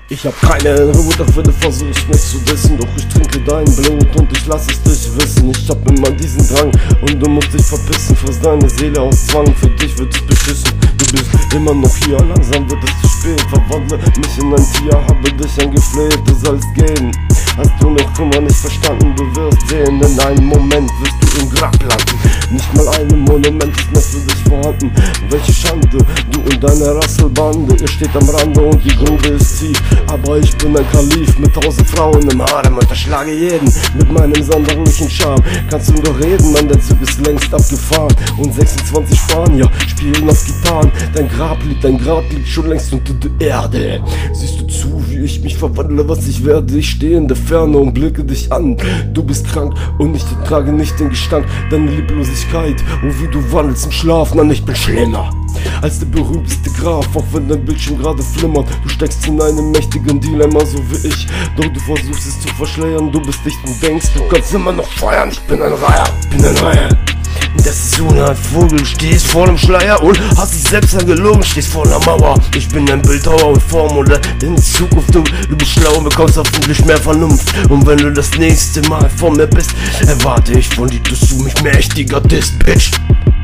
Ich hab keine Ruhe, doch wenn du versuchst mich zu dissen. Doch ich trinke dein Blut und ich lass es dich wissen. Ich hab immer diesen Drang und du musst dich verpissen. Friss deine Seele aus Zwang, für dich wird es beschissen. Du bist immer noch hier, langsam wird es zu spät. Verwandle mich in ein Tier, habe dich angefleht, du sollst gehen. Hast du noch immer nicht verstanden, du wirst sehen. In einem Moment wirst du im Grab landen. Nicht mal ein Monument ist mehr für dich vorhanden. Welche Schande, du und deine Rasselbande. Ihr steht am Rande und die Grube ist tief. Aber ich bin ein Kalif mit 1000 Frauen im Harem und erschlage jeden mit meinem sonderlichen Charme. Kannst du doch reden, Mann, der Zug ist längst abgefahren. Und 26 Spanier spielen auf Gitarren. Dein Grab liegt schon längst unter der Erde. Siehst du zu, wie ich mich verwandle, was ich werde? Ich stehe in der Ferne und blicke dich an. Du bist krank und ich trage nicht den Gestank deiner Lieblosigkeit. Und wie du wandelst im Schlaf, Mann, ich bin schlimmer als der berühmteste Graf, auch wenn dein Bildschirm gerade flimmert. Du steckst in einem mächtigen Dilemma, so wie ich. Doch du versuchst es zu verschleiern, du bist nicht und denkst, du kannst immer noch feiern. Ich bin ein Reiher, das ist so eine Art Vogel, stehst vor dem Schleier und hast dich selbst angelogen, stehst vor einer Mauer. Ich bin ein Bildhauer und Formule in Zukunft, du bist schlau und bekommst hoffentlich mehr Vernunft. Und wenn du das nächste Mal vor mir bist, erwarte ich von dir, dass du mich mächtiger disst, Bitch.